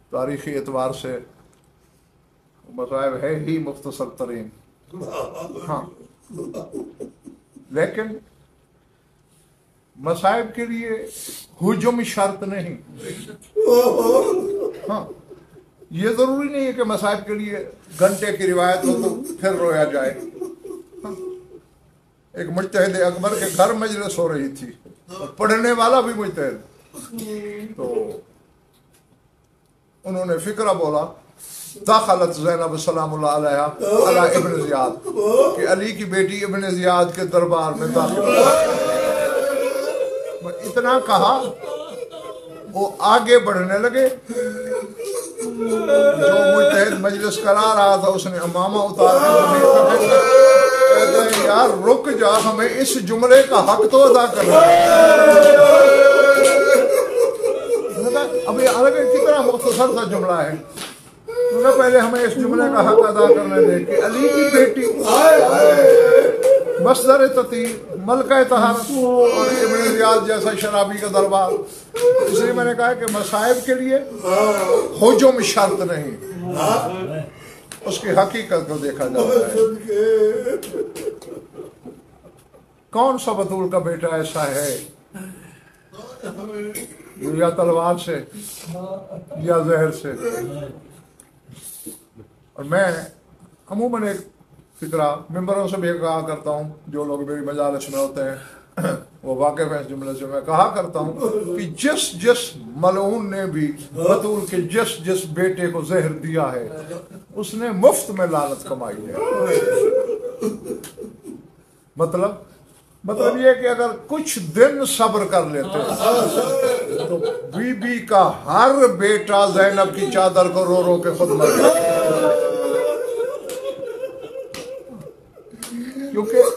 तारीखी एतबार से मसाइब है ही मुख्तसर तरीन। हाँ, लेकिन मसाइब के लिए हुजुम शर्त नहीं। हाँ, ये जरूरी नहीं है कि मसाइब के लिए घंटे की रिवायत हो तो फिर रोया जाए। हाँ, एक मुजतहिद अकबर के घर मजलिस हो रही थी, पढ़ने वाला भी मुजतहिद, तो उन्होंने फिक्रा बोला, दाखलत ज़ैनब सलामुल्लाह अलैहा अला इब्न ज़ियाद, कि अली की बेटी इब्न ज़ियाद के दरबार में दाखिल। इतना कहा, वो आगे बढ़ने लगे। जो मुजतहिद मजलिस करा रहा था उसने अमामा उतार के कहते हैं, यार रुक जा, हमें इस जुमले का हक तो अदा करना है। अभी अलग कितना मुख्तसर सा जुमला है, पहले हमें इस जुमले का हक अदा करने दे कि अली की बेटी मसदर तती मलका तहारत और इब्न ज़ियाद जैसा शराबी का दरबार। इसलिए मैंने कहा कि मसाइब के लिए हुजुम शर्त नहीं, उसकी हकीकत को देखा जाता है। कौन सा बतूल का बेटा ऐसा है या तलवार से या जहर से। और मैं अमूमन एक फिक्रा मिंबरों से भी कहा करता हूँ, जो लोग मेरी मजालिस में होते हैं वो वाकिफ है इस जुमले से। मैं कहा करता हूँ कि जिस जिस मलऊन ने भी बतूल के जिस जिस बेटे को जहर दिया है उसने मुफ्त में लानत कमाई है। मतलब ये कि अगर कुछ दिन सब्र कर लेते तो बीबी का हर बेटा ज़ैनब की चादर को रो रो के खुद मर गया। क्योंकि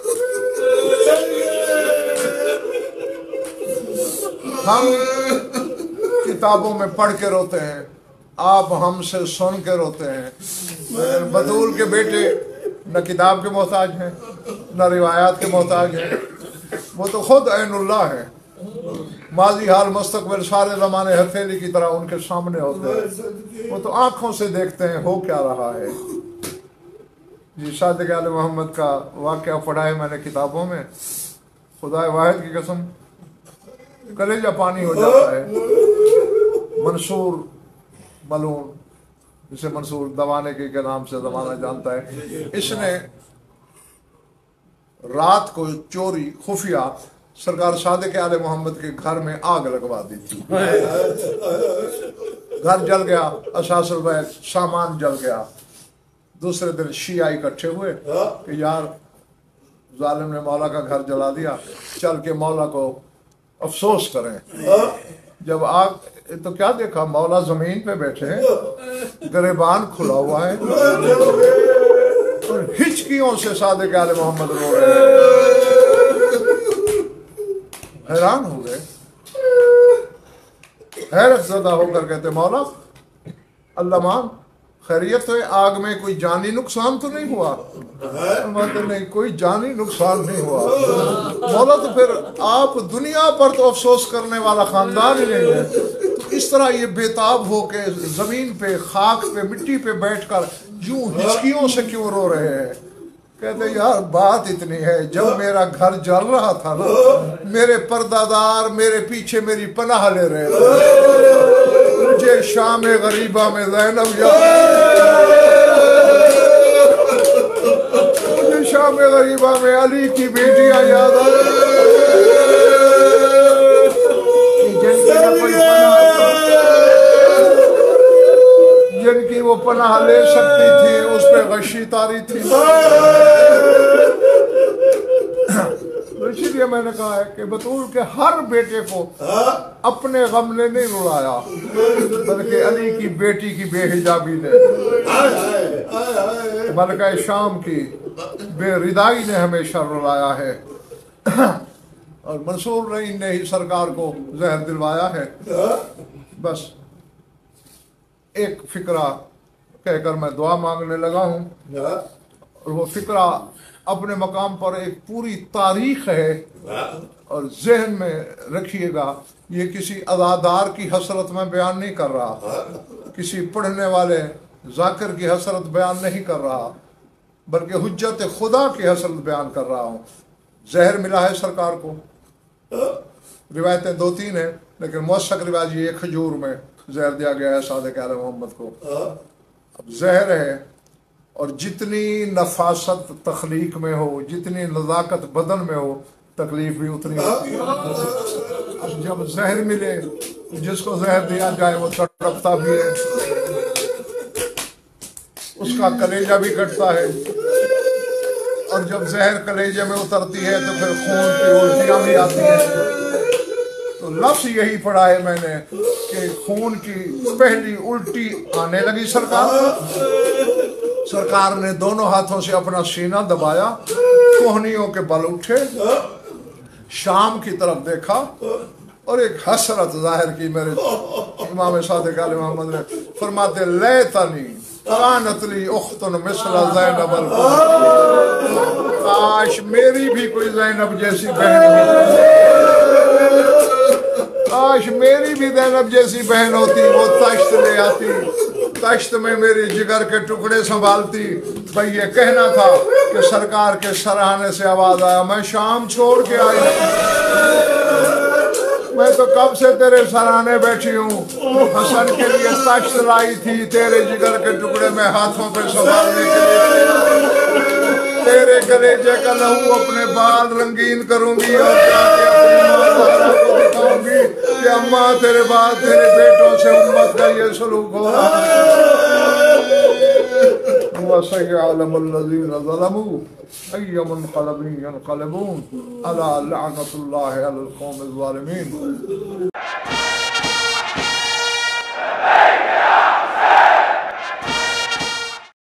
हम किताबों में पढ़ के रोते हैं, आप हमसे सुन के रोते हैं। बतूल के बेटे न किताब के मोहताज हैं न रिवायात के मोहताज हैं, वो तो खुद ऐनुल्लाह है। माजी हाल मुस्तकबिल सारे ज़माने हथेली की तरह उनके सामने होते हैं, वो तो आंखों से देखते हैं हो क्या रहा है। जी सादिक आले मोहम्मद का वाक़या पढ़ा है मैंने किताबों में, खुदा वाहिद की कसम कलेजा पानी हो जाता है। मंसूर मलून, जिसे मंसूर दवाने के नाम से ज़माना जानता है, इसने रात को चोरी खुफिया सरकार सादिक आले मोहम्मद के घर में आग लगवा दी थी। घर जल गया, असासुल बैत सामान जल गया। दूसरे दिन शिया इकट्ठे हुए कि यार जालिम ने मौला का घर जला दिया, चल के मौला को अफसोस करें। जब आग तो क्या देखा, मौला जमीन पे बैठे हैं, गिरेबान खुला हुआ है और हिचकियों से सादिक आले मोहम्मद रो रहे हैं। हैरान हो गए, हैरत ज़दा होकर कहते, मौला अल्लाह मान खैरियत है, आग में कोई जानी नुकसान तो नहीं हुआ? नहीं, कोई जानी नुकसान नहीं हुआ। मौला तो फिर आप दुनिया पर तो अफसोस करने वाला खानदान ही नहीं है, तो इस तरह ये बेताब हो के जमीन पे खाक पे मिट्टी पे बैठकर यूं हिचकियों से क्यों रो रहे हैं? कहते यार बात इतनी है, जब मेरा घर जल रहा था ना, मेरे परदादार मेरे पीछे मेरी पनाह ले रहे थे। मुझे शाम गरीबा में ज़ैनब मुझे शाम गरीबा में अली की बेटियां याद आ जिनकी वो पनाह ले सकती थी, उस पे गशी तारी थी। इसीलिए मैंने कहा है कि बतूल के हर बेटे को अपने गम ने नहीं रुलाया, बल्कि अली की बेटी की बेहिजाबी ने, मलका शाम की बेरिदाई ने हमेशा रुलाया है। और मंसूर रईन ने ही सरकार को जहर दिलवाया है। बस एक फिक्रा कहकर मैं दुआ मांगने लगा हूँ, और वो फिक्रा अपने मकाम पर एक पूरी तारीख है, और जहन में रखिएगा, ये किसी अदादार की हसरत में बयान नहीं कर रहा। کسی پڑھنے والے ذاکر کی حسرت بیان نہیں کر رہا بلکہ حجت خدا کی حسرت بیان کر رہا ہوں۔ زہر ملا ہے سرکار کو، روایتیں 2-3 ہیں لیکن موثق روایت یہ کھجور میں زہر دیا گیا ہے صادق آل محمد کو۔ اب زہر ہے اور جتنی نفاست تخلیق میں ہو، جتنی نزاکت بدن میں ہو، تکلیف بھی اتنی ہوتی ہے۔ اب جب زہر ملے، جس کو زہر دیا جائے وہ تڑپتا بھی ہے، اس کا کلیجہ بھی کٹتا ہے، اور جب زہر کلیجے میں اترتی ہے تو پھر خون کی الٹیاں بھی آتی ہیں۔ تو لفظ یہی پڑھا ہے میں نے کہ خون کی پہلی الٹی آنے لگی سرکار نے دونوں ہاتھوں سے اپنا سینہ دبایا، کوہنیوں کے بل اٹھے، شام کی طرف دیکھا اور ایک حسرت ظاہر کی میرے امام صادق علیہ محمد نے۔ فرماتے لیتنی کانت لی اخت مثل زینب کاش میری بھی کوئی زینب جیسی بہن ہوتی، کاش میری بھی زینب جیسی بہن ہوتی، وہ تشت لے آتی، تشت میں میری جگر کے ٹکڑے سنبھالتی۔ بھئی یہ کہنا تھا کہ سرکار کے سراہنے سے آواز آیا میں شام چھوڑ کے آئی، میں تو کب سے تیرے سراہنے بیٹھی ہوں، حسن کے لیے تشت لائی تھی، تیرے جگر کے ٹکڑے میں ہاتھوں پہ سنبھالنے کے لیے، تیرے کلیجے کا لہو اپنے بال رنگین کروں گی اور جا کے اپنی ماں زہرا کو دکھاؤں گی کہ اماں تیرے بعد تیرے بیٹوں سے امت کا یہ سلوک ہو رہا وَسَيَعْلَمُ الَّذِينَ ظَلَمُوا أَيَّ مُنْقَلَبٍ يَنْقَلِبُونَ أَلَا لَعْنَةُ اللَّهِ عَلَى الْقَوْمِ الظَّالِمِينَ۔